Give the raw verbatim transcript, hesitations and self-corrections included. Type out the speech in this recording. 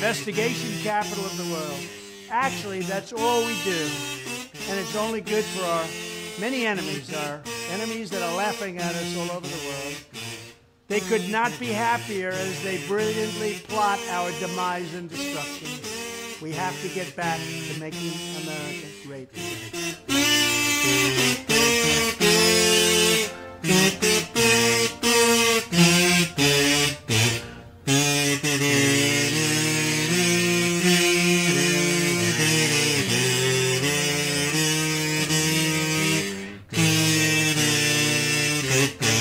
investigation capital of the world. Actually, that's all we do. And it's only good for our many enemies, our enemies that are laughing at us all over the world. They could not be happier as they brilliantly plot our demise and destruction. We have to get back to making America great again.